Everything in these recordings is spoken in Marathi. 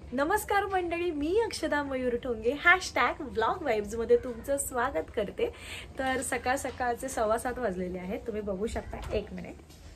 नमस्कार मंडळी, मी अक्षदा मयूर ठोंगे #व्लॉग वाइब्स मध्ये तुमचं स्वागत करते। तर सकाळ सकाळचे 7:15 वाजलेले आहेत, तुम्ही बघू शकता। एक मिनिट।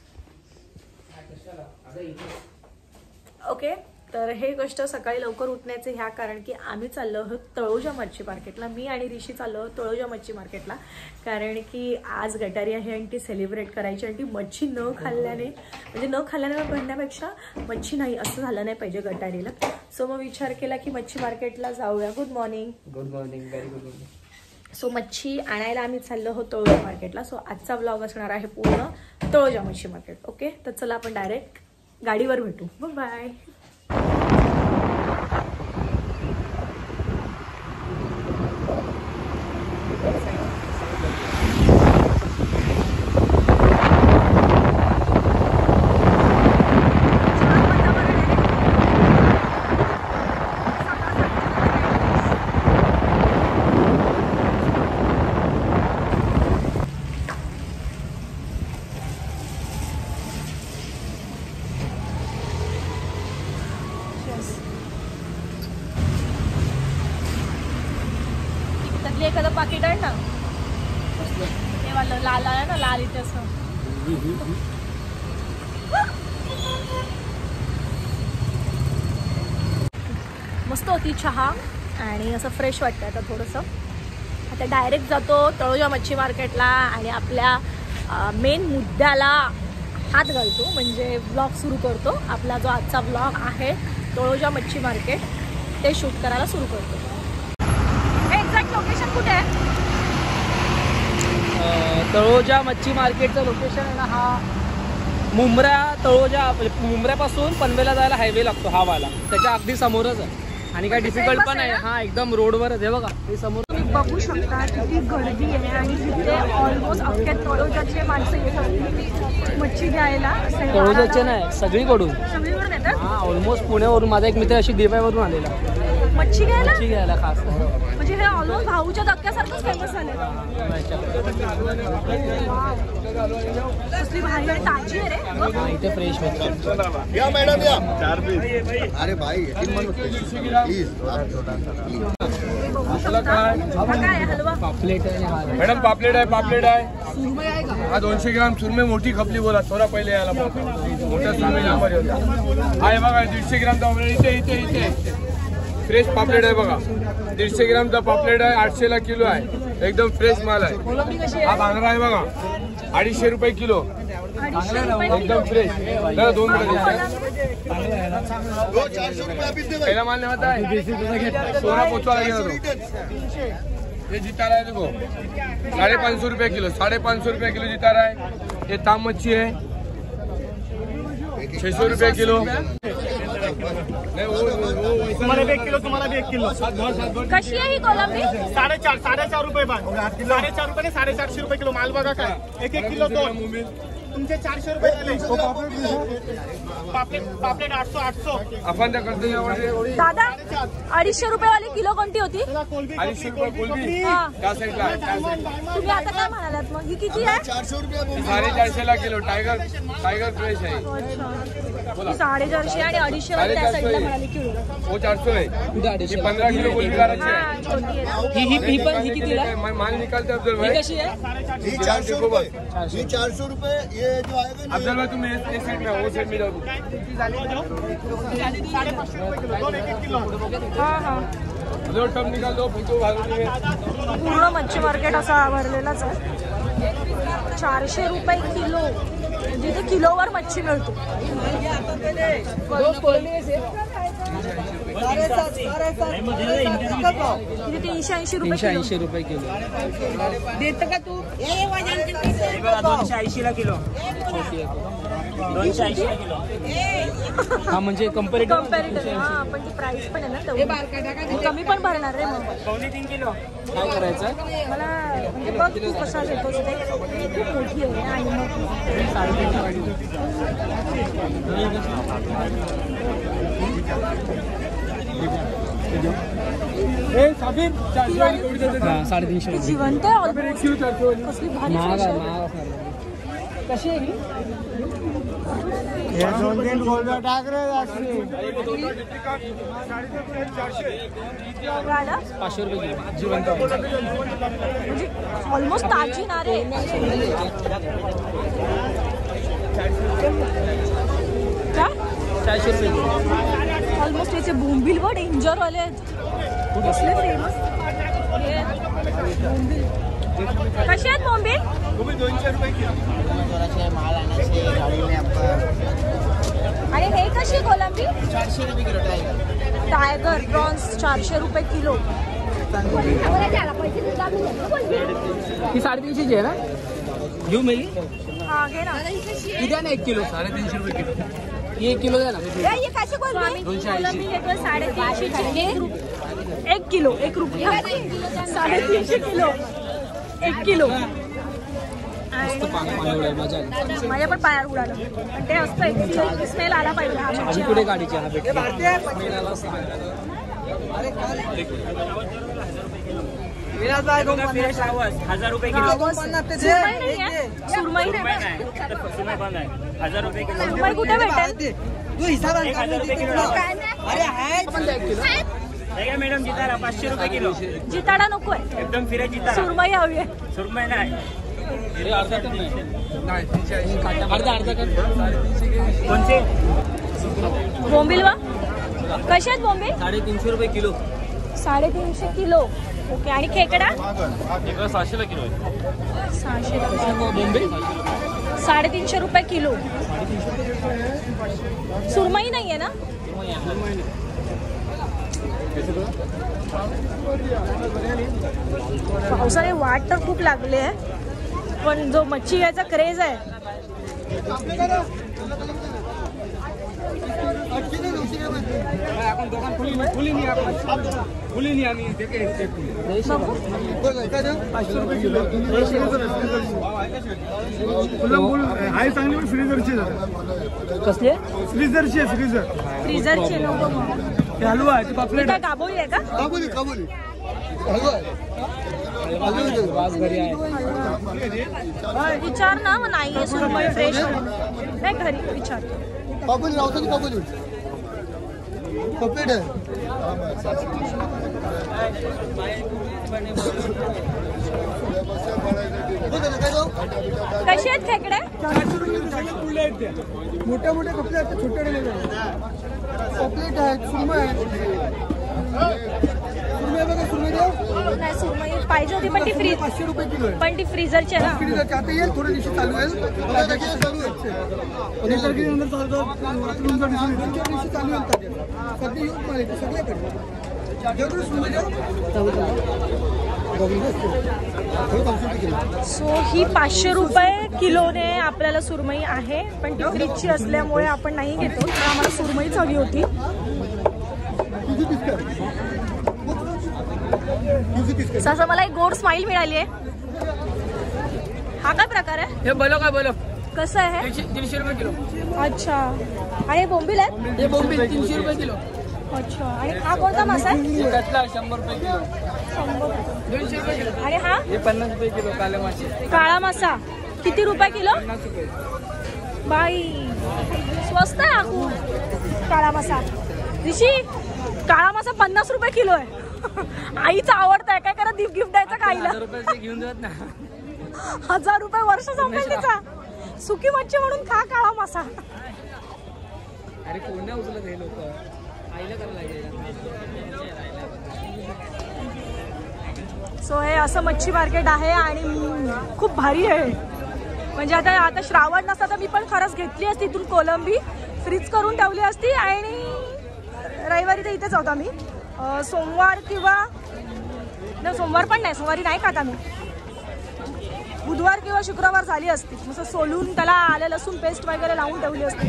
ओके, तर हे गोष्ट सकाळी लवकर उठण्याचे ह्या कारण की आम्ही चाललो आहोत तळोजा मच्छी मार्केटला। मी आणि ऋषी चाललो आहोत तळोजा मच्छी मार्केटला, कारण की आज गटारी आहे आणि ती सेलिब्रेट करायची आणि ती मच्छी न खाल्ल्याने म्हणजे न खाल्ल्याने म्हणण्यापेक्षा मच्छी नाही असं झालं नाही पाहिजे गटारीला। सो मग विचार केला की मच्छी मार्केटला जाऊया। Good morning. Good morning, very good morning. So मच्छी आणायला आम्ही चाललो आहोत तळोजा मार्केटला। सो आजचा व्लॉग असणार आहे पूर्ण तळोजा मच्छी मार्केट। ओके, तर चला आपण डायरेक्ट गाडीवर भेटू। बाय। एखादं पाकिट आहे ना, हे वाला लाल आहे ना, लाल इथे असं मस्त होती चहा आणि असं फ्रेश वाटतं। आता थोडंसं आता डायरेक्ट जातो तळोजा मच्छी मार्केटला आणि आपल्या मेन मुद्द्याला हात घालतो, म्हणजे व्लॉग सुरू करतो। आपला जो आजचा व्लॉग आहे तळोजा मच्छी मार्केट ते शूट करायला सुरू करतो। एक्झॅक्ट लोकेशन कुठे आहे? तळोजा मच्छी मार्केटचं लोकेशन आहे ना, हा मुंब्रा तळोजा, मुंब्र्यापासून पनवेलला जायला हायवे लागतो हा वाला, त्याच्या अगदी समोरच आहे आणि काय डिफिकल्ट पण आहे। हा एकदम रोडवरच आहे बघा, हे समोर तुम्ही बघू शकता किती गर्दी आहे आणि तिथे ऑलमोस्ट अख्ख्या तळोजाचे माणसं येतात मच्छी घ्यायला। तळोजाचे नाही, सगळीकडून येतात। हा, ऑलमोस्ट पुण्यावरून। माझा एक मित्र अशी दिव्यावरून आलेला मच्छी घ्यायला खास। म्हणजे हे ऑलमोस्ट भाऊच्या धक्क्यासारखंच फेमस झालं। कसली भारी आणि ताजी आहे रे। इथे फ्रेश मच्छी या मैडम या 4 पीस। अरे भाई प्लीज हलवा पापलेट आहे मॅडम, पापलेट आहे। हा 200 ग्राम सुरमई मोठी खपली, बोला थोडा पहिले यायला मोठा सुरमई नंबर होता। हा बघा 150 ग्रामचा इथे फ्रेश पापलेट आहे बघा। 150 ग्रामचा पापलेट आहे, 800ला किलो आहे, एकदम फ्रेश माल आहे। हा बांगडा आहे बघा, 250 रुपये किलो, एकदम फ्रेश। जरा 2 मिनिट पहिला माल नाही होता है, सोना पोचवा लागेल। ये जितारा है देखो, 550 रुपये किलो, 550 रुपये किलो जितारा है। ये ताम मच्छी है, 600 रुपये किलो। तुम्हाला 1 किलो, तुम्हाला 1 किलो। कशी आहे ही कोलंबी? 4.5 रुपये बाग, 4.5 रुपये ने 450 रुपये किलो माल बघा काय। 1 किलो 2 तुमचे 400 रुपये झाले। पापलेट 800। आपण त्या करते दादा 250 रुपये वाली किलो कोणती होती? 250 रुपये कोलबी हा। त्या साईडला। तुम्ही आता काय म्हणालात मग? ही किती आहे? 400 रुपये। 450ला किलो टायगर फ्रेश है। 450 आणि 250 वाली त्या साईडला म्हणाली किलो। वो 400 है। 15 किलो कोलबी करायची है। छोटी आहे ना। ही पण कितीला? माल निकालते अफजल ही भाई। कशी आहे? ये 400 रुपये, ये 400 रुपये। ये जो आएगा ना, अफजल भाई तुम इस साइड में, वो साइड में जाओ। 550 रुपये किलो, 1 किलो। हा जो टब निकाल दो फिर तो पूर्ण मच्छी मार्केट असा भरलेलाच आहे। 400 रुपये किलो, जिथे किलोवर मच्छी मिळतो। तिथे 380 रुपये किलो। 380 रुपये किलो देतं का तू? 280ला किलो, 280ला किलो। हा, म्हणजे कंपॅरेटिव्ह। हा, पण ती प्राइस पण आहे ना तेवढी, कमी पण भरणार रे मग। 2.5-3 किलो काय करायचं? मला म्हणजे बघ तू कसा घेतोस ते, खूप मोठी आहे आणि मग जिवंत आहे ऑलरेडी। कसली भारी कशी आहे? गाडा 500 रुपये किलो जिवंत म्हणजे ऑलमोस्ट ताजी ना रे. काय 400 रुपये किलो. ऑलमोस्ट याचे बोंबील व डेंजर वाले आहेत. कसले फेमस बोंबील. कसे आहेत बोंबील? 200 रुपये किलो. आणि हे कशी कोलंबी? 400 रुपये किलो टायगर प्रॉन्स 400 रुपये किलो. ही 350 आहे ना? घेऊ मेली हा घे ना. ही द्या ना 1 किलो. 350 रुपये किलो. ही 1 किलो द्या ना. ये कशी कोलंबी? 280. 350 1 किलो 1 रुपया 350 किलो 1 किलो. माझ्या पण पायावर उडालं. पण ते असतं एक स्मेल आला पाहिजे. हा आणि मच्छी पुढे गाडीची हा भेटते. 1000 रुपये किलो. सुरमई नाही आहे? सुरमई नाही. सुरमई कुठे भेटेल? मॅडम जितारा 500 रुपये किलो. जिताडा नकोय, एकदम फिरे जितारा. सुरमई हवी आहे. सुरमई नाही. अर्धा तर नाही. अर्धा कर. कोणते? बोंबील वा कसे आहेत बोंबील? 350 रुपये किलो. 350 किलो. ओके. आणि खेकडा 600 किलो आहे. 600 बोंबील 350 रुपये किलो. सुरमई नाहीये ना? पावसाने वाट तर खूप लागली आहे, पण जो मच्छी घ्यायचा क्रेज आहे आहे चांगली पण फ्रीजरची कसले? फ्रीजरची फ्रीजरचे नको मग. हलवा आहे पापलेट काय गाबोळी आहे का? काबुली वास घरी आहे. विचार ना. मग नाहीये सुरमई फ्रेश नाही घरी. विचार. काबुली रावसाची काबुली पापलेट आहे. कशी आहेत खेकडे? मोठ्या मोठ्या कपडे आहेत, छोटे पॉपलेट आहेत. सुरमई आहे. सुरमई बघा, सुरमई द्या. नाही सुरमई पाहिजे होती, पण ती 500 रुपये किलो आहे. पण ती फ्रीजरची आहे ना. फ्रीजरची आता येईल, थोड्या दिवशी चालू आहे. चालू आहे. 2-4 दिवशी चालू आहे. सध्या येऊन माहिती सगळ्याकडे जेवढं सुरमई द्या. सो ही 500 रुपये किलोने आपल्याला सुरमई आहे, पण ती फ्रीजची असल्यामुळे आपण नाही घेतो. तर आम्हाला सुरमईच हवी होती. असं मला एक गोड स्माइल मिळाली आहे. हा काय प्रकार आहे? हे बोलो काय बोलो. कसं आहे? 300 रुपये किलो. अच्छा. आणि बोंबील आहे? हे बोंबील 300 रुपये किलो. अच्छा. आणि हा कोणता मासा आहे? कटला 100 रुपये किलो. 200 रुपये किलो. आणि हा? हे 50 रुपये किलो. काले मासे काळा मासा किती रुपये किलो? 50 रुपये. बाई स्वस्त आहे हा खूप. काळा मासा ऋषी, काळा मासा 50 रुपये किलो आहे. आईचं आवडतं आहे. काय करा गिफ्ट द्यायचं का आईला? 1000 रुपये घेऊन जात ना. 1000 रुपये वर्ष संपेल तिचा. सुकी मच्छी म्हणून खा काळा मासा. अरे कोण उचलत हे लोक. आईला करायला लागेल. सो हे असं मच्छी मार्केट आहे आणि खूप भारी आहे. म्हणजे आता श्रावण नसता तर मी पण खरंच घेतली असती इथून कोलंबी, फ्रीज करून ठेवली असती. आणि रविवारी तर इथेच होता मी. सोमवार किंवा नाही, सोमवार पण नाही, सोमवारी नाही खाता मी. बुधवार किंवा शुक्रवार झाली असती. मस्त सोलून त्याला आलं लसूण पेस्ट वगैरे लावून ठेवली असती.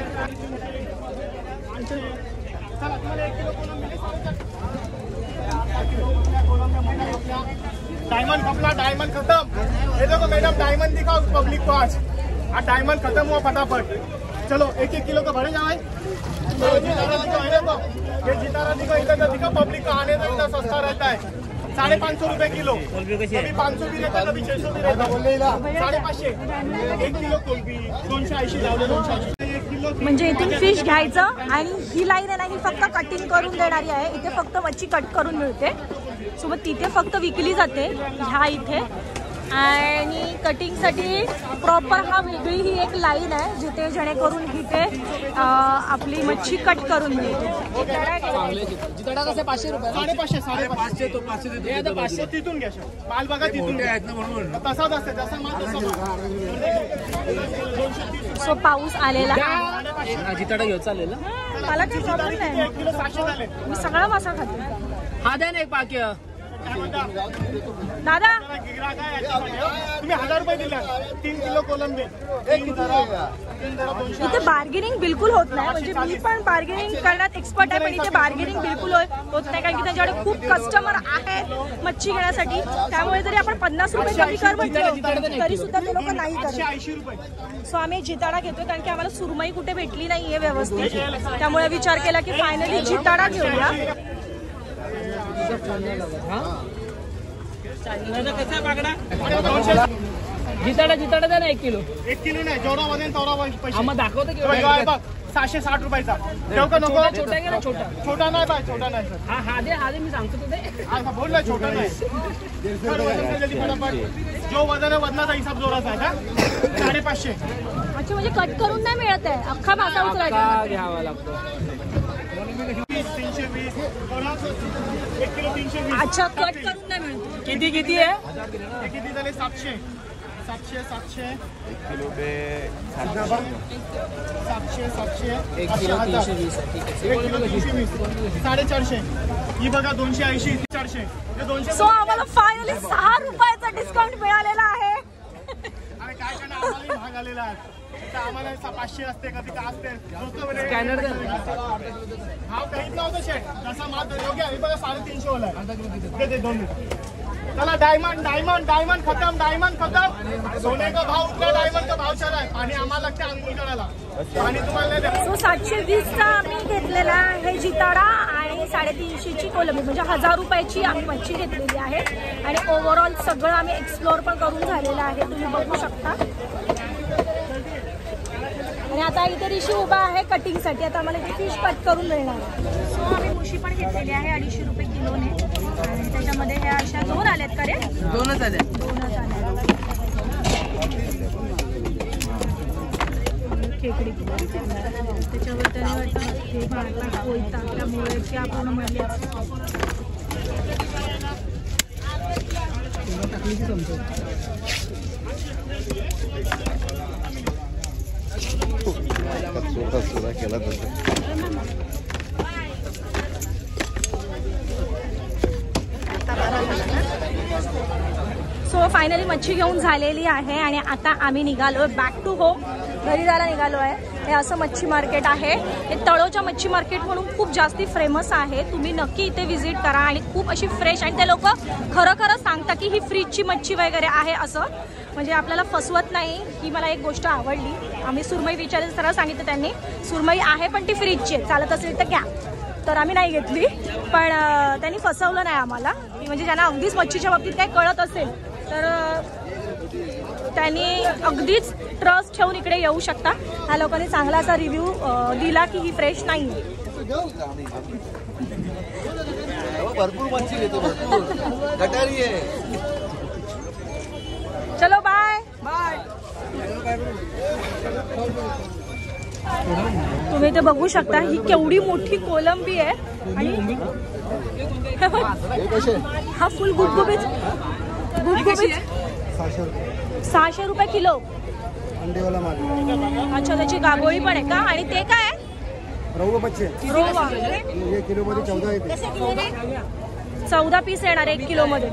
डायमंड कपड़ा, डायमंड खत्म. ये देखो मैडम, डायमंड दिखाओ पब्लिक को आज. डायमंड खत्म हुआ फटाफट. चलो 1-1 किलो का भरे जाए. तो जितारा दिखो, ये देखो, ये जितारा दिखो, इधर दिखो पब्लिक का आने का इतना सस्ता रहता है. 550 रुपये किलो. कभी 500 भी रहता, कभी 600 भी रहता. 550. 1 किलो कोलंबी 280 लावले. 280 1 किलो. म्हणजे इथून फिश घ्यायचं आणि ही लाईन आहे ना, ही फक्त कटिंग करून देणारी आहे. इथे फक्त मच्छी कट करून मिळते. सोबत तिथे फक्त विकली जाते ह्या इथे. आणि कटिंगसाठी प्रॉपर हा वेगळी ही एक लाईन आहे जिथे जेणेकरून इथे आपली मच्छी कट करून मिळते. जिताडा कसं 500 रुपये. 550. 550 तो 500 तिथून घ्या. माल बघा तिथून घ्या. तसाच असते जसा माल तसा. सो पाऊस आलेला जिताडा घेऊ चालेल. मला काही प्रॉब्लेम नाही. 1 किलो 700 झाले. मी सगळा मासा खाते. हा द्या ना एक पाक्य. दादा तुम्ही 1000 रुपये दिले. 3 किलो कोलंबी. इथे बार्गेनिंग बिलकुल होत नाही. म्हणजे मी पण बार्गेनिंग करण्यात एक्सपर्ट आहे, पण इथे बार्गेनिंग बिलकुल होत नाही. कारण की त्यांच्याकडे खूप कस्टमर आहेत मच्छी घेण्यासाठी. त्यामुळे जरी आपण 50 रुपये कमी कर म्हटलं तरी सुद्धा ते लोक नाही करत. 80 रुपये. सो आम्ही जिताडा घेतोय कारण की आम्हाला सुरमई कुठे भेटली नाहीये व्यवस्थित. त्यामुळे विचार केला की फायनली जिताडा घेऊया. जिताडा द्या ना 1 किलो. 1 किलो नाही, जेवढा वजन तेवढा पैसे. आम्हाला दाखवतो की बघ 760 रुपयाचा. ठेव का नको. छोटा घे ना. छोटा छोटा नाही बाय, छोटा नाही सर. हा दे मी सांगतो तो दे. हा बोलला छोटा नाही. जो वजन आहे वजनाचा हिसाब जोराचा आहे का. 550. अच्छा, म्हणजे कट करून नाही मिळत आहे, अख्खा मासा उचलायचा घ्यावा लागतो. 320. 1 किलो 320. अच्छा, कट करून नाही मिळत. किती आहे. हे किती झाले. 700. 700. 1 किलो 320. ठीक आहे. 1 किलो 320. 450. ही बघा 280. 400. हे 200. सो आम्हाला फायनली 6 रुपयाचा डिस्काउंट मिळालेला आहे. अरे काय करणार, आम्हालाही महाग आलेला आहे. तर आम्हाला 500 असते, कधी काय असते. स्कॅनर हा काहीच नव्हतं शेट. जसा माल योग्य आहे. बघा 350 वाला आहे. ते 2 चला. डायमंड खतम. सोने का भाव उठला, डायमंड का भाव चला आहे. आणि आम्हाला लागते अंघोळ करायला. आणि तुम्हाला द्या. सो 720चा आम्ही घेतलेला आहे जिताडा आणि 350ची कोलंबी, म्हणजे 1000 रुपयाची आम्ही मच्छी घेतलेली आहे. आणि ओव्हरऑल सगळं आम्ही एक्सप्लोअर पण करून झालेलं आहे, तुम्ही बघू शकता. आणि आता इथे ऋषी उभा आहे कटिंगसाठी. आता आम्हाला इथे फिश कट करून मिळणार आहे. सो आम्ही मुशी पण घेतलेली आहे 250 रुपये किलोने. आणि त्याच्यामध्ये ह्या अशा 2 आल्यात का रे. 2च आल्या. 2च आल्या. खेकडी त्याच्यावर त्याने वाटतं हे भाता कोयता त्यामुळे की आपण म्हणले केला सो फायनली मच्छी घेऊन झालेली आहे आणि आता आम्ही निघालो बॅक टू होम. घरी जायला निघालो आहे. हे असं मच्छी मार्केट आहे. हे तळोजा मच्छी मार्केट म्हणून खूप जास्ती फेमस आहे. तुम्ही नक्की इथे व्हिजिट करा. आणि खूप अशी फ्रेश, आणि ते लोक खरं सांगतात की ही फ्रीजची मच्छी वगैरे आहे असं, म्हणजे आपल्याला फसवत नाही. ही मला एक गोष्ट आवडली. आम्ही सुरमई विचारली, सरळ सांगितलं त्यांनी सुरमई आहे पण ती फ्रीजची आहे, चालत असेल तर घ्या. तर आम्ही नाही घेतली, पण त्यांनी फसवलं नाही आम्हाला. म्हणजे ज्यांना अगदीच मच्छीच्या बाबतीत काही कळत असेल तर त्यांनी अगदीच ट्रस्ट ठेवून इकडे येऊ शकता. ह्या लोकांनी चांगला असा रिव्ह्यू दिला की ही फ्रेश नाही. भरपूर मच्छी घेतो, गटारी आहे. चलो बाय बाय. तुम्ही इथे बघू शकता ही केवढी मोठी कोलंबी आहे. आणि हा फुल गुबगुबीत 600 रुपये किलो. अच्छा, त्याची गागोळी पण आहे का. आणि ते काय आहे. रवा बच्चे. रोवा. ये किलो मध्ये 14 येते. 14 पीस येणार 1 किलो मध्ये.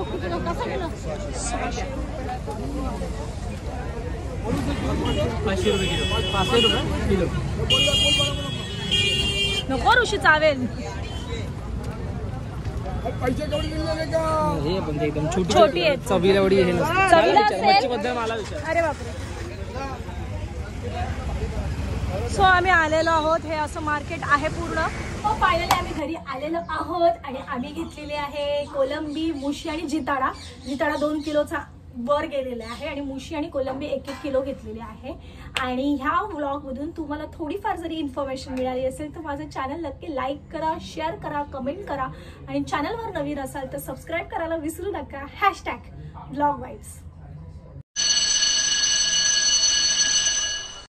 500 रुपये किलो. 500 रुपये किलो. नको ऋषी चावेल. हे पण एकदम छोटी आहे. चवीला एवढी हे नसते. चवीला असेल. मच्छीबद्दल मला विचार. अरे बापरे. सो आम्ही आलेलो आहोत. हे असं मार्केट आहे पूर्ण. फायनली आम्ही घरी आलेलो आहोत आणि आम्ही घेतलेले आहे कोलंबी, मुशी आणि जिताडा. जिताडा 2 किलोचा वर गेलेला आहे आणि मुशी आणि कोलंबी 1-1 किलो घेतलेले आहे. आणि ह्या व्लॉगमधून तुम्हाला थोडीफार जरी इन्फॉर्मेशन मिळाली असेल तर माझं चॅनल नक्की लाईक करा, शेअर करा, कमेंट करा आणि चॅनलवर नवीन असाल तर सबस्क्राईब करायला विसरू नका. #vlogvibes